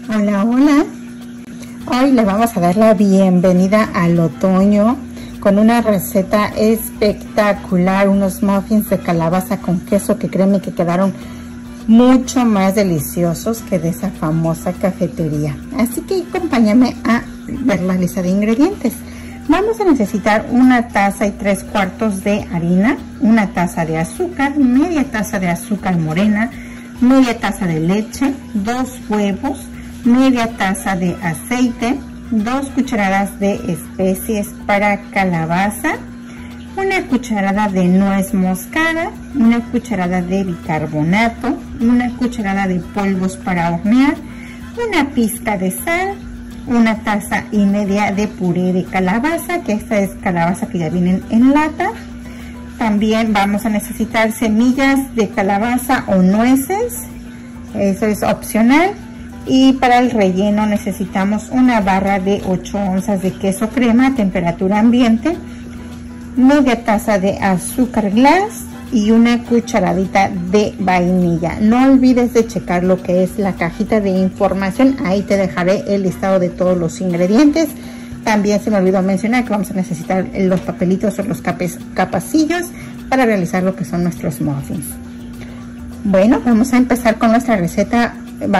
Hola, hola. Hoy le vamos a dar la bienvenida al otoño con una receta espectacular, unos muffins de calabaza con queso que créanme que quedaron mucho más deliciosos que de esa famosa cafetería. Así que acompáñame a ver la lista de ingredientes. Vamos a necesitar una taza y 3/4 de harina, una taza de azúcar, media taza de azúcar morena, media taza de leche, 2 huevos, media taza de aceite, 2 cucharadas de especies para calabaza, una cucharada de nuez moscada, una cucharada de bicarbonato, una cucharada de polvos para hornear, una pizca de sal, una taza y media de puré de calabaza, que esta es calabaza que ya vienen en lata. También vamos a necesitar semillas de calabaza o nueces, eso es opcional. Y para el relleno necesitamos una barra de 8 onzas de queso crema a temperatura ambiente, media taza de azúcar glass y una cucharadita de vainilla. No olvides de checar lo que es la cajita de información, ahí te dejaré el listado de todos los ingredientes. También se me olvidó mencionar que vamos a necesitar los papelitos o los capacillos para realizar lo que son nuestros muffins. Bueno, vamos a empezar con nuestra receta.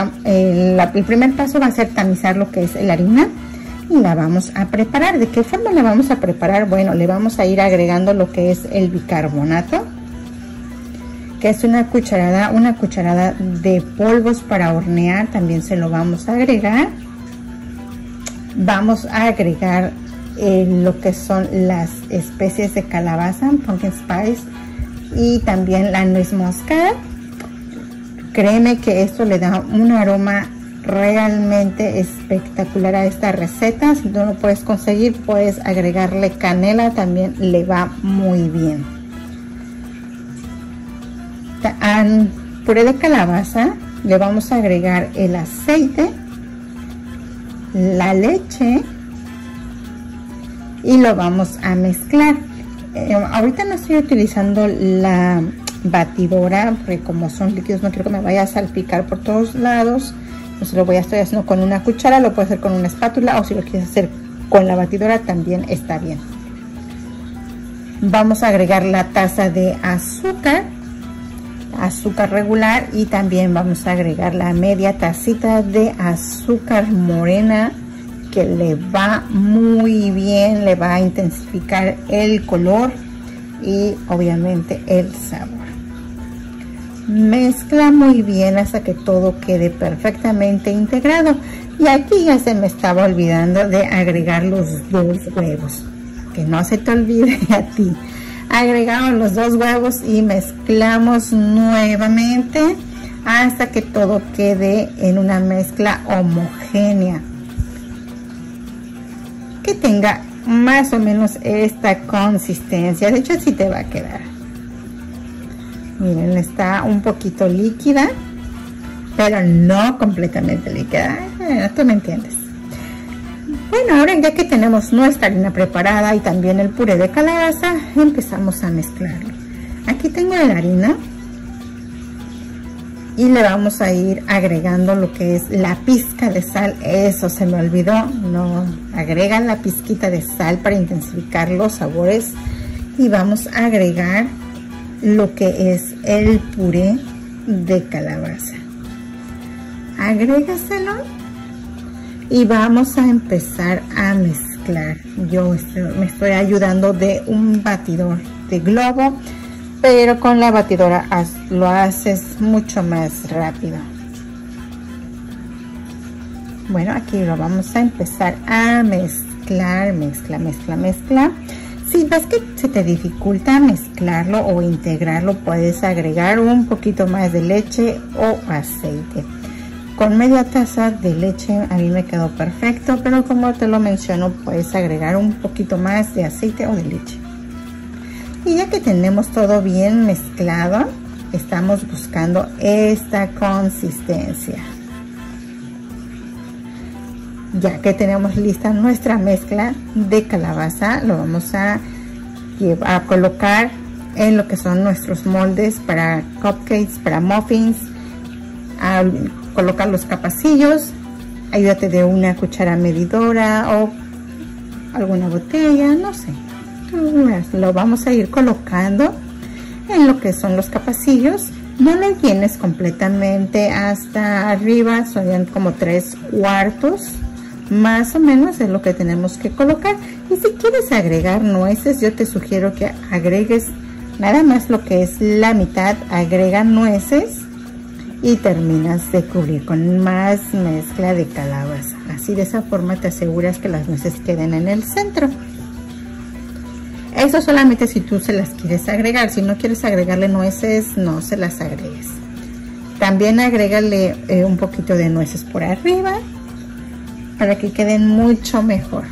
El primer paso va a ser tamizar lo que es la harina y la vamos a preparar. ¿De qué forma la vamos a preparar? Bueno, le vamos a ir agregando lo que es el bicarbonato, que es una cucharada de polvos para hornear, también se lo vamos a agregar. Vamos a agregar lo que son las especies de calabaza, pumpkin spice, y también la nuez moscada. Créeme que esto le da un aroma realmente espectacular a esta receta. Si no lo puedes conseguir, puedes agregarle canela, también le va muy bien. Al puré de calabaza le vamos a agregar el aceite, la leche y lo vamos a mezclar. Ahorita no estoy utilizando la batidora porque como son líquidos no quiero que me vaya a salpicar por todos lados, entonces lo estoy haciendo con una cuchara. Lo puedes hacer con una espátula o si lo quieres hacer con la batidora también está bien. Vamos a agregar la taza de azúcar regular y también vamos a agregar la media tacita de azúcar morena, que le va muy bien, le va a intensificar el color y obviamente el sabor. Mezcla muy bien hasta que todo quede perfectamente integrado. Y aquí ya se me estaba olvidando de agregar los 2 huevos, que no se te olvide a ti. Agregamos los 2 huevos y mezclamos nuevamente hasta que todo quede en una mezcla homogénea, que tenga más o menos esta consistencia. De hecho así te va a quedar. Miren, está un poquito líquida, pero no completamente líquida. Tú me entiendes. Bueno, ahora ya que tenemos nuestra harina preparada y también el puré de calabaza, empezamos a mezclarlo. Aquí tengo la harina y le vamos a ir agregando lo que es la pizca de sal. Eso se me olvidó, no agregan la pizquita de sal para intensificar los sabores. Y vamos a agregar lo que es el puré de calabaza. Agrégaselo y vamos a empezar a mezclar. Yo me estoy ayudando de un batidor de globo, pero con la batidora lo haces mucho más rápido. Bueno, aquí lo vamos a empezar a mezclar, mezcla. Si ves que se te dificulta mezclarlo o integrarlo, puedes agregar un poquito más de leche o aceite. Con media taza de leche a mí me quedó perfecto, pero como te lo menciono, puedes agregar un poquito más de aceite o de leche. Y ya que tenemos todo bien mezclado, estamos buscando esta consistencia. Ya que tenemos lista nuestra mezcla de calabaza, lo vamos a colocar en lo que son nuestros moldes para cupcakes, para muffins, a colocar los capacillos ayúdate de una cuchara medidora o alguna botella, no sé. Lo vamos a ir colocando en lo que son los capacillos. No lo llenes completamente hasta arriba, son como 3/4 más o menos es lo que tenemos que colocar. Y si quieres agregar nueces, yo te sugiero que agregues nada más lo que es la mitad, agrega nueces y terminas de cubrir con más mezcla de calabaza. Así de esa forma te aseguras que las nueces queden en el centro. Eso solamente si tú se las quieres agregar. Si no quieres agregarle nueces, no se las agregues. También agrégale un poquito de nueces por arriba para que queden mucho mejor.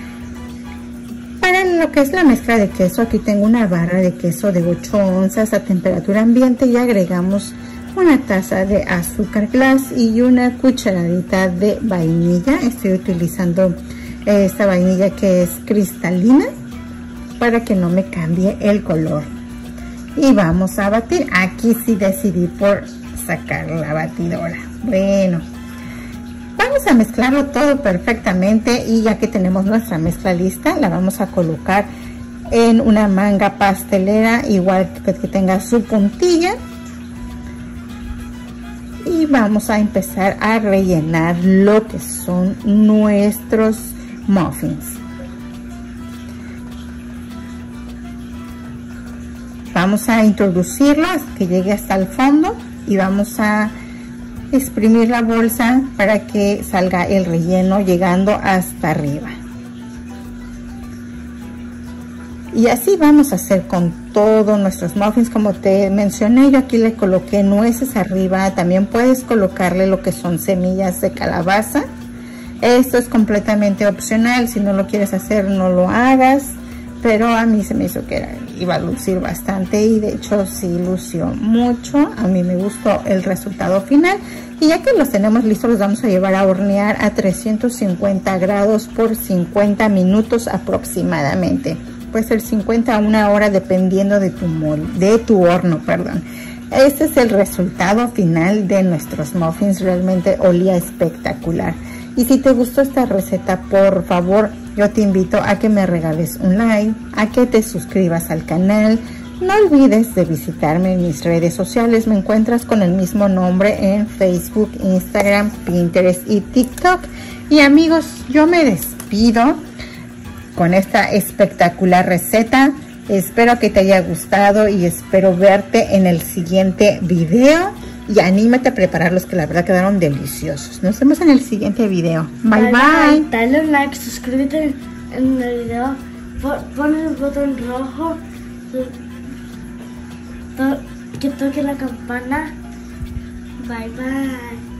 Para lo que es la mezcla de queso, aquí tengo una barra de queso de 8 onzas a temperatura ambiente y agregamos una taza de azúcar glass y una cucharadita de vainilla. Estoy utilizando esta vainilla que es cristalina para que no me cambie el color. Y vamos a batir. Aquí sí decidí por sacar la batidora. Bueno, vamos a mezclarlo todo perfectamente y ya que tenemos nuestra mezcla lista, la vamos a colocar en una manga pastelera, igual que tenga su puntilla. Y vamos a empezar a rellenar lo que son nuestros muffins. Vamos a introducirlo hasta que llegue hasta el fondo y vamos a exprimir la bolsa para que salga el relleno llegando hasta arriba. Y así vamos a hacer con todos nuestros muffins. Como te mencioné, yo aquí le coloqué nueces arriba. También puedes colocarle lo que son semillas de calabaza. Esto es completamente opcional. Si no lo quieres hacer, no lo hagas. Pero a mí se me hizo que iba a lucir bastante y de hecho sí lució mucho. A mí me gustó el resultado final. Y ya que los tenemos listos, los vamos a llevar a hornear a 350 grados por 50 minutos aproximadamente. Puede ser 50 a 1 hora dependiendo de tu horno, perdón. Este es el resultado final de nuestros muffins. Realmente olía espectacular. Y si te gustó esta receta, por favor, yo te invito a que me regales un like, a que te suscribas al canal. No olvides de visitarme en mis redes sociales. Me encuentras con el mismo nombre en Facebook, Instagram, Pinterest y TikTok. Y amigos, yo me despido con esta espectacular receta. Espero que te haya gustado y espero verte en el siguiente video. Y anímate a prepararlos, que la verdad quedaron deliciosos. Nos vemos en el siguiente video. Bye, bye. Dale un like, suscríbete en el video, pon el botón rojo, que toque la campana. Bye, bye.